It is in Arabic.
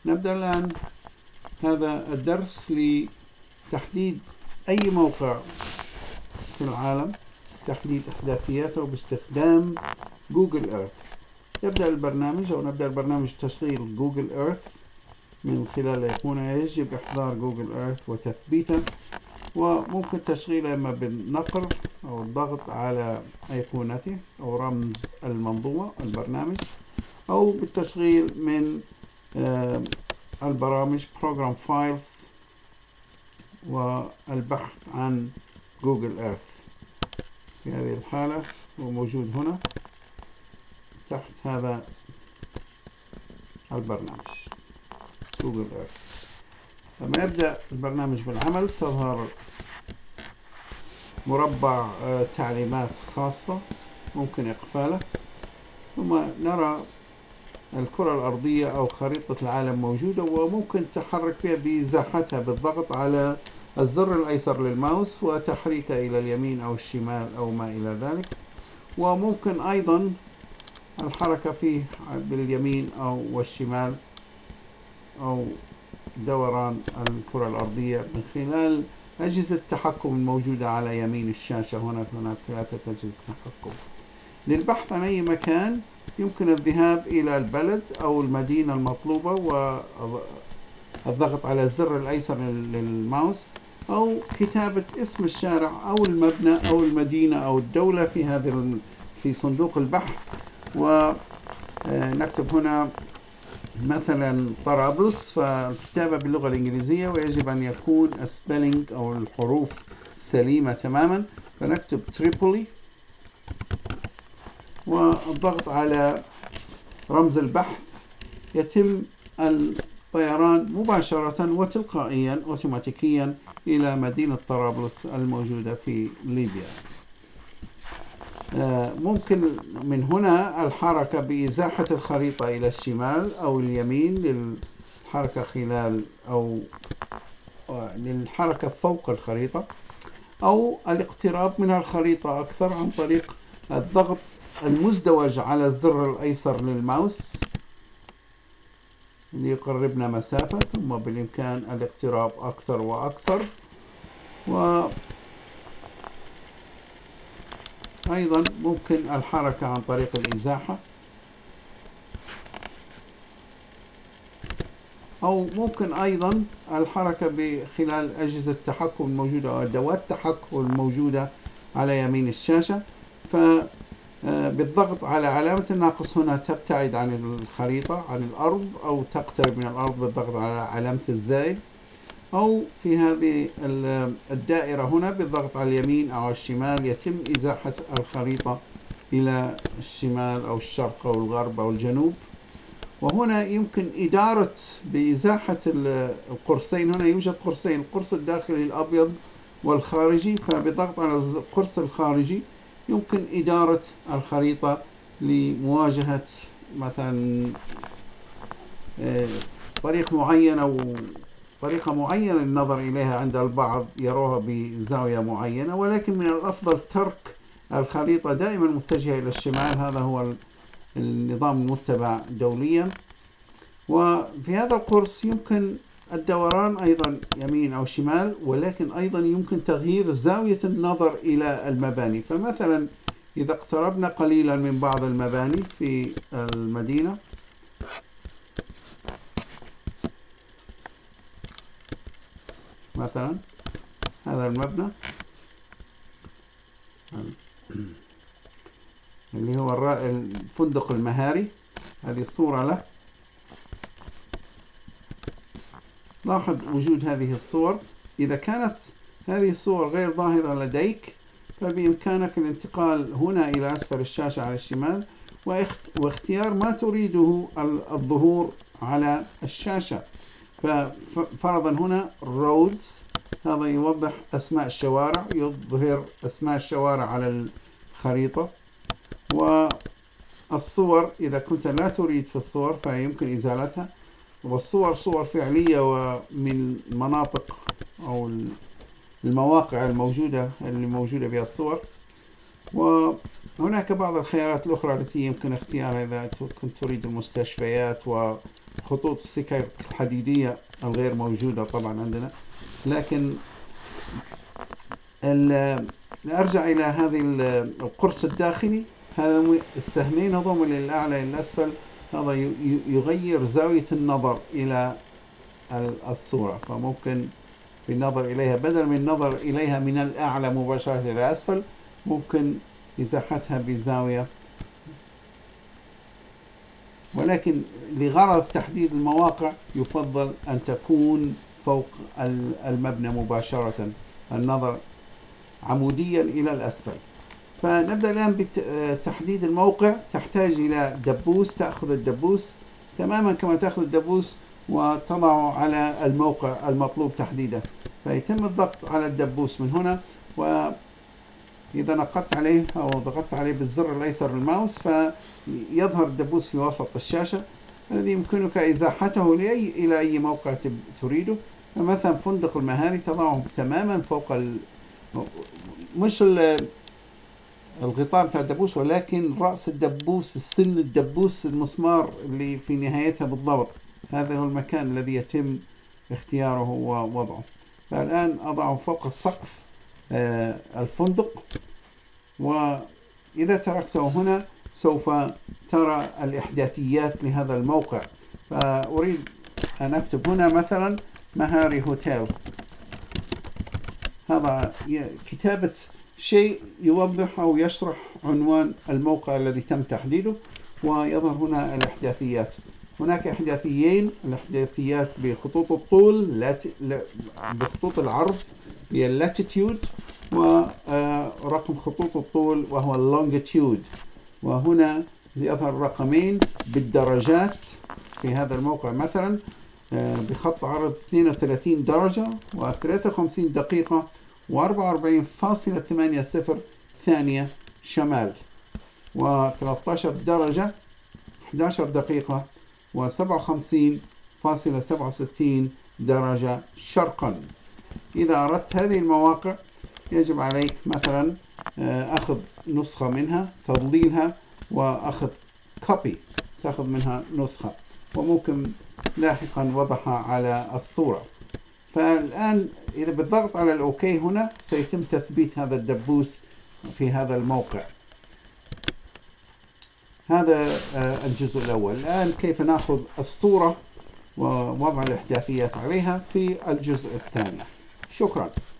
نبدأ الآن هذا الدرس لتحديد أي موقع في العالم، تحديد إحداثياته باستخدام جوجل إيرث. يبدأ البرنامج أو نبدأ البرنامج تشغيل جوجل إيرث من خلال أيقونة. يجب إحضار جوجل إيرث وتثبيته، وممكن تشغيله إما بالنقر أو الضغط على أيقونته أو رمز المنظومة البرنامج، أو بالتشغيل من البرامج Program Files والبحث عن جوجل إيرث. في هذه الحالة هو موجود هنا تحت هذا البرنامج جوجل إيرث. لما يبدأ البرنامج بالعمل تظهر مربع تعليمات خاصة ممكن إقفاله، ثم نرى الكرة الأرضية أو خريطة العالم موجودة، وممكن التحرك فيها بإزاحتها بالضغط على الزر الأيسر للماوس وتحريكه إلى اليمين أو الشمال أو ما إلى ذلك. وممكن أيضا الحركة فيه باليمين أو والشمال أو دوران الكرة الأرضية من خلال أجهزة التحكم الموجودة على يمين الشاشة. هناك 3 أجهزة تحكم. للبحث عن أي مكان يمكن الذهاب إلى البلد أو المدينة المطلوبة والضغط على الزر الأيسر للماوس، أو كتابة اسم الشارع أو المبنى أو المدينة أو الدولة في صندوق البحث، ونكتب هنا مثلا طرابلس، فالكتابة باللغة الإنجليزية ويجب أن يكون السبيلينج أو الحروف سليمة تماما، فنكتب تريبولي والضغط على رمز البحث. يتم الطيران مباشرة وتلقائيا أوتوماتيكيا إلى مدينة طرابلس الموجودة في ليبيا. ممكن من هنا الحركة بإزاحة الخريطة إلى الشمال أو اليمين للحركة خلال أو للحركة فوق الخريطة، أو الاقتراب من الخريطة أكثر عن طريق الضغط المزدوج على الزر الأيسر للماوس ليقربنا مسافة، ثم بالإمكان الاقتراب أكثر وأكثر. وأيضا ممكن الحركة عن طريق الإزاحة، أو ممكن أيضا الحركة بخلال أجهزة التحكم الموجودة أو أدوات التحكم الموجودة على يمين الشاشة. بالضغط على علامة الناقص هنا تبتعد عن الخريطة عن الأرض، أو تقترب من الأرض بالضغط على علامة الزائد، أو في هذه الدائرة هنا بالضغط على اليمين أو الشمال يتم إزاحة الخريطة إلى الشمال أو الشرق أو الغرب أو الجنوب. وهنا يمكن إدارة بإزاحة القرصين. هنا يوجد قرصين، القرص الداخلي الأبيض والخارجي، فبضغط على القرص الخارجي يمكن إدارة الخريطة لمواجهة مثلا طريق معين أو طريقة معينة للنظر إليها. عند البعض يروها بزاوية معينة، ولكن من الأفضل ترك الخريطة دائما متجهة إلى الشمال. هذا هو النظام المتبع دوليا. وفي هذا القرص يمكن الدوران أيضا يمين أو شمال، ولكن أيضا يمكن تغيير زاوية النظر إلى المباني. فمثلا إذا اقتربنا قليلا من بعض المباني في المدينة، مثلا هذا المبنى اللي هو الفندق المهاري، هذه الصورة له. لاحظ وجود هذه الصور. إذا كانت هذه الصور غير ظاهرة لديك فبإمكانك الانتقال هنا إلى أسفل الشاشة على الشمال واختيار ما تريده الظهور على الشاشة. ففرضا هنا roads، هذا يوضح أسماء الشوارع، يظهر أسماء الشوارع على الخريطة. والصور إذا كنت لا تريد في الصور فيمكن إزالتها، والصور صور فعلية ومن مناطق أو المواقع الموجودة اللي موجودة بها الصور. وهناك بعض الخيارات الأخرى التي يمكن اختيارها إذا كنت تريد المستشفيات خطوط السكك الحديدية الغير موجودة طبعا عندنا. لكن نرجع إلى هذه القرص الداخلي، هذا السهمين هذوم للأعلى للأسفل، هذا يغير زاوية النظر إلى الصورة. فممكن بالنظر إليها بدل من النظر إليها من الأعلى مباشرة إلى الأسفل، ممكن إزاحتها بزاوية. ولكن لغرض تحديد المواقع يفضل أن تكون فوق المبنى مباشرة، النظر عموديا إلى الأسفل. فنبدأ الآن بتحديد الموقع. تحتاج إلى دبوس، تأخذ الدبوس تماما كما تأخذ الدبوس وتضعه على الموقع المطلوب تحديده. فيتم الضغط على الدبوس من هنا، وإذا نقرت عليه أو ضغطت عليه بالزر الأيسر الماوس فيظهر الدبوس في وسط الشاشة، الذي يمكنك إزاحته إلى أي موقع تريده. فمثلا فندق المهاري تضعه تماما فوق مش الغطاء بتاع الدبوس، ولكن رأس الدبوس، السن الدبوس، المسمار اللي في نهايتها بالضبط، هذا هو المكان الذي يتم اختياره ووضعه. فالآن أضعه فوق السقف الفندق، وإذا تركته هنا سوف ترى الإحداثيات لهذا الموقع. فأريد أن أكتب هنا مثلا مهاري هوتيل. هذا كتابة شيء يوضح أو يشرح عنوان الموقع الذي تم تحديده، ويظهر هنا الإحداثيات. هناك إحداثيين، الإحداثيات بخطوط الطول، بخطوط العرض هي اللاتيتيود، ورقم خطوط الطول وهو اللونجيتيود. وهنا يظهر رقمين بالدرجات في هذا الموقع، مثلا بخط عرض 32 درجة و53 دقيقة و44.80 ثانية شمال، و13 درجة 11 دقيقة و57.67 درجة شرقا. إذا أردت هذه المواقع يجب عليك مثلا أخذ نسخة منها، تضليلها، وأخذ كوبي، تأخذ منها نسخة، وممكن لاحقا وضعها على الصورة. فالآن إذا بالضغط على الأوكي هنا سيتم تثبيت هذا الدبوس في هذا الموقع. هذا الجزء الأول. الآن كيف نأخذ الصورة ووضع الإحداثيات عليها في الجزء الثاني. شكرا.